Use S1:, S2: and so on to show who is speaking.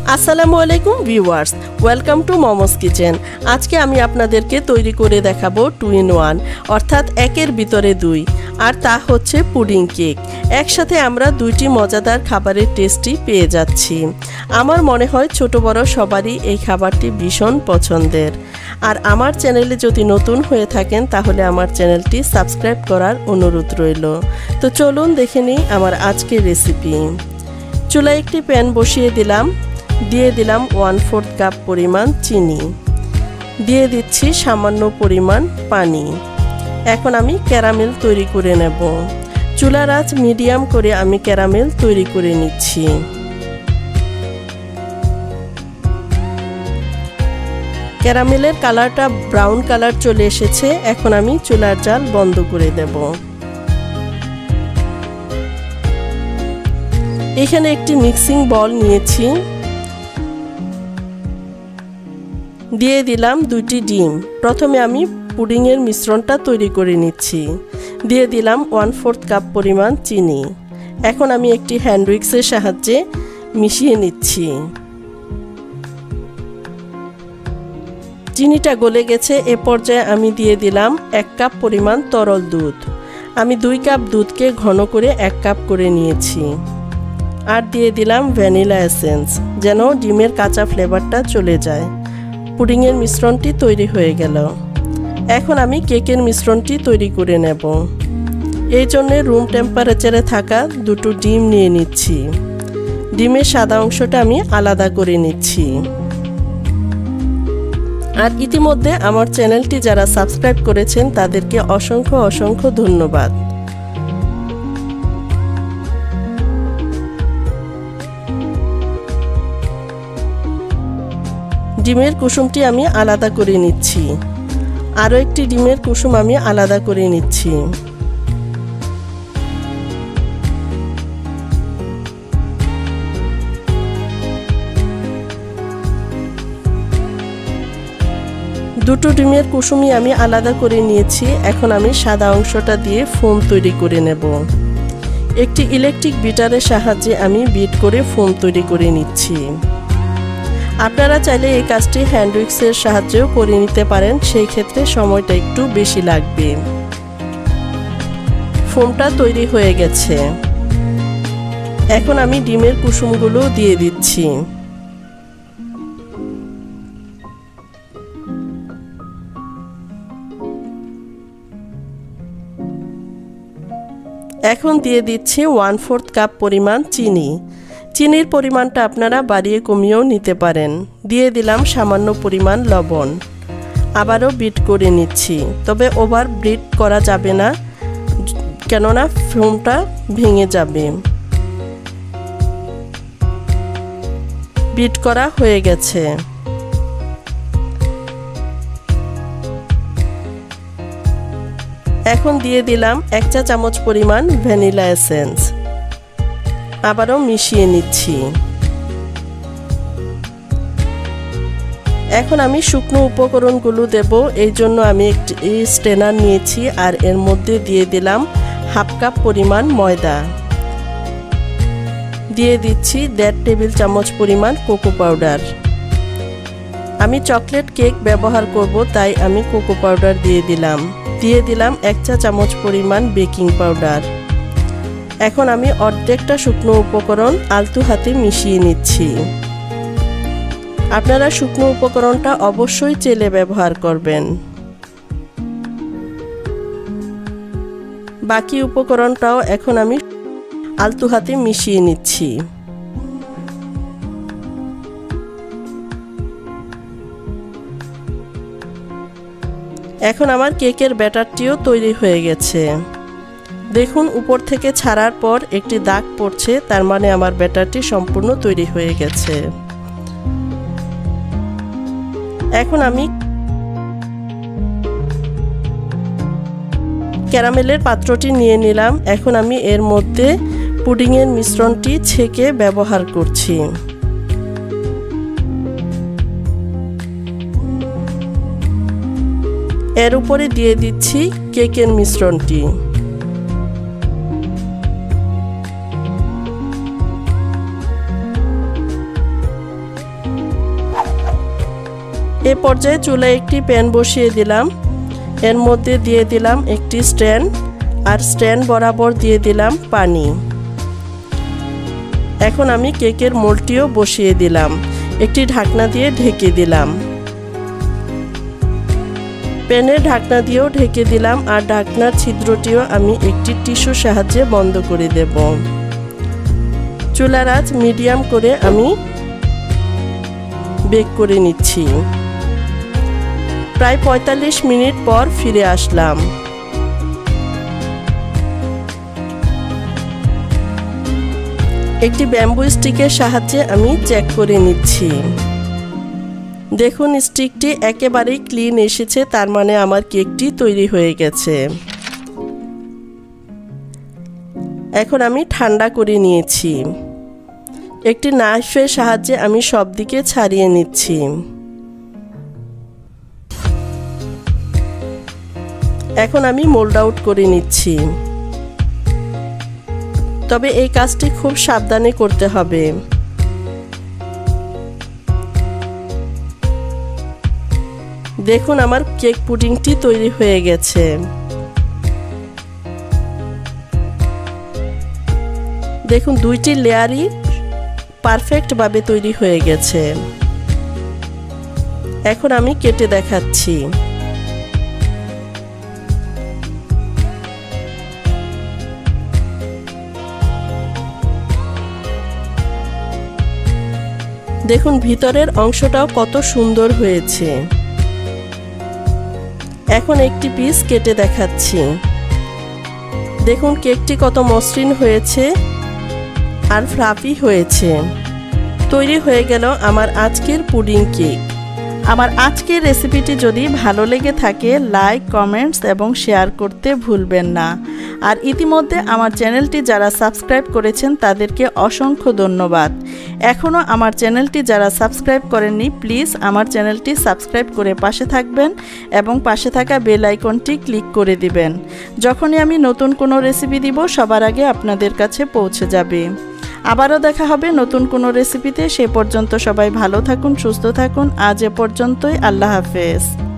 S1: আসসালামু আলাইকুম viewers, welcome to momos kitchen. আজকে আমি আপনাদেরকে তৈরি করে দেখাবো 2 in 1 অর্থাৎ একের ভিতরে দুই, আর তা হচ্ছে পুডিং কেক। একসাথে আমরা দুইটি মজাদার খাবারের টেস্টই পেয়ে যাচ্ছি। আমার মনে হয় ছোট বড় সবারই এই খাবারটি ভীষণ পছন্দের। আর আমার চ্যানেলে যদি নতুন হয়ে থাকেন তাহলে আমার চ্যানেলটি সাবস্ক্রাইব করার অনুরোধ রইল। তো চলুন দেখে নিই আমার আজকের রেসিপি। চুলায় একটি প্যান বসিয়ে দিলাম, দিয়ে দিলাম 1/4 কাপ পরিমাণ চিনি, দিয়ে দিচ্ছি সামান্য পরিমাণ পানি। এখন আমি ক্যারামেল তৈরি করে নেব। চুলার আঁচ মিডিয়াম করে আমি ক্যারামেল তৈরি করে নিচ্ছি। ক্যারামেলের কালারটা ব্রাউন কালার চলে এসেছে। এখন আমি চুলার জাল বন্ধ করে দেব। এখানে একটি মিক্সিং বল নিয়েছি, দিয়ে দিলাম 2টি ডিম। প্রথমে আমি পুডিংয়ের মিশ্রণটা তৈরি করে নিচ্ছি। দিয়ে দিলাম 1/4 কাপ পরিমাণ চিনি। এখন আমি একটি হ্যান্ড উইক্সের সাহায্যে মিশিয়ে নিচ্ছি। চিনিটা গলে গেছে। এ পর্যায়ে আমি দিয়ে দিলাম 1 কাপ পরিমাণ তরল দুধ। আমি 2 কাপ দুধকে ঘন করে 1 কাপ করে নিয়েছি। আর দিয়ে দিলাম ভ্যানিলা এসেন্স, যেন ডিমের কাঁচা ফ্লেভারটা চলে যায়। পুডিংয়ের মিশ্রণটি তৈরি হয়ে গেল। এখন আমি কেকের মিশ্রণটি তৈরি করে নেব। এই জন্যে রুম টেম্পারেচারে থাকা 2টো ডিম নিয়ে নিচ্ছি। ডিমের সাদা অংশটা আমি আলাদা করে নিচ্ছি। আর ইতিমধ্যে আমার চ্যানেলটি যারা সাবস্ক্রাইব করেছেন তাদেরকে অসংখ্য অসংখ্য ধন্যবাদ। ডিমের কুসুমটি আমি আলাদা করে নিচ্ছি। আরও একটি ডিমের কুসুম আমি আলাদা করে নিচ্ছি। দুটো ডিমের কুসুমই আমি আলাদা করে নিয়েছি। এখন আমি সাদা অংশটা দিয়ে ফোম তৈরি করে নেব। একটি ইলেকট্রিক বিটারের সাহায্যে আমি বিট করে ফোম তৈরি করে নিচ্ছি। আপনারা চাইলে এই কাজটি হ্যান্ড উইক্সের সাহায্যেও করে নিতে পারেন, সেই ক্ষেত্রে সময়টা একটু বেশি লাগবে। ফোমটা তৈরি হয়ে গেছে। এখন আমি ডিমের কুসুমগুলো দিয়ে দিচ্ছি। এখন দিয়ে দিচ্ছি 1/4 কাপ পরিমাণ চিনি। চিনির পরিমাণটা আপনারা বাড়িয়ে কমিয়েও নিতে পারেন। দিয়ে দিলাম সামান্য পরিমাণ লবণ। আবারও বিট করে নিচ্ছি, তবে ওভার বিট করা যাবে না, কেননা ফোমটা ভেঙে যাবে। বিট করা হয়ে গেছে। এখন দিয়ে দিলাম 1 চা চামচ পরিমাণ ভ্যানিলা এসেন্স। আবারও মিশিয়ে নিচ্ছি। এখন আমি শুকনো উপকরণগুলো দেব। এই জন্য আমি একটি স্ট্রেনার নিয়েছি, আর এর মধ্যে দিয়ে দিলাম 1/2 কাপ পরিমাণ ময়দা। দিয়ে দিচ্ছি 1.5 টেবিল চামচ পরিমাণ কোকো পাউডার। আমি চকলেট কেক ব্যবহার করব, তাই আমি কোকো পাউডার দিয়ে দিলাম। দিয়ে দিলাম 1 চা চামচ পরিমাণ বেকিং পাউডার। এখন আমি অর্ধেকটা শুকনো উপকরণ আলতো হাতে মিশিয়ে নিচ্ছি। আপনারা শুকনো উপকরণটা অবশ্যই চেলে ব্যবহার করবেন। বাকি উপকরণটাও এখন আমি আলতো হাতে মিশিয়ে নিচ্ছি। এখন আমার কেকের ব্যাটারটিও তৈরি হয়ে গেছে। দেখুন, উপর থেকে ছাড়ার পর একটি দাগ পড়ছে, তার মানে আমার ব্যাটারটি সম্পূর্ণ তৈরি হয়ে গেছে। এখন আমি ক্যারামেলের পাত্রটি নিয়ে নিলাম। এখন আমি এর মধ্যে পুডিংয়ের মিশ্রণটি ছেঁকে ব্যবহার করছি। এর উপরে দিয়ে দিচ্ছি কেকের মিশ্রণটি। এই পর্যায়ে চুলায় একটি প্যান বসিয়ে দিলাম। এর মধ্যে দিয়ে দিলাম একটি স্ট্যান্ড, আর স্ট্যান্ড বরাবর দিয়ে দিলাম পানি। এখন আমি কেকের মোল্ডটিও বসিয়ে দিলাম, একটি ঢাকনা দিয়ে ঢেকে দিলাম। প্যানের ঢাকনা দিয়েও ঢেকে দিলাম, আর ঢাকনার ছিদ্রটিও আমি একটি টিস্যুর সাহায্যে বন্ধ করে দেব। চুলার আঁচ মিডিয়াম করে আমি বেক করে নিচ্ছি। প্রায় 45 মিনিট পর ফিরে আসলাম। একটি ব্যাম্বু স্টিকের সাহায্যে আমি চেক করে নিচ্ছি। দেখুন স্টিকটি একেবারেই ক্লিন এসেছে, তার মানে আমার কেকটি তৈরি হয়ে গেছে। এখন আমি ঠান্ডা করে নিয়েছি। একটি নাইফের সাহায্যে আমি সব দিকে ছাড়িয়ে নিচ্ছি। এখন আমি মোল্ড আউট করে নিচ্ছি। তবে এই কাজটি খুব সাবধানে করতে হবে। দেখুন আমার কেক পুডিংটি তৈরি হয়ে গেছে। দেখুন দুইটি লেয়ারই পারফেক্টভাবে তৈরি হয়ে গেছে। এখন আমি কেটে দেখাচ্ছি। দেখুন ভিতরের অংশটাও কত সুন্দর হয়েছে। এখন একটি পিস কেটে দেখাচ্ছি। দেখুন কেকটি কত মসৃণ হয়েছে আর ফ্লাফি হয়েছে। তৈরি হয়ে গেল আমার আজকের পুডিং কেক। আমার আজকের রেসিপিটি যদি ভালো লেগে থাকে লাইক, কমেন্টস এবং শেয়ার করতে ভুলবেন না। আর ইতিমধ্যে আমার চ্যানেলটি যারা সাবস্ক্রাইব করেছেন তাদেরকে অসংখ্য ধন্যবাদ। এখনও আমার চ্যানেলটি যারা সাবস্ক্রাইব করেননি প্লিজ আমার চ্যানেলটি সাবস্ক্রাইব করে পাশে থাকবেন এবং পাশে থাকা বেল আইকনটি ক্লিক করে দিবেন। যখনই আমি নতুন কোনো রেসিপি দিব সবার আগে আপনাদের কাছে পৌঁছে যাবে। আবারও দেখা হবে নতুন কোনো রেসিপিতে। সে পর্যন্ত সবাই ভালো থাকুন, সুস্থ থাকুন। আজ এ পর্যন্তই। আল্লাহ হাফেজ।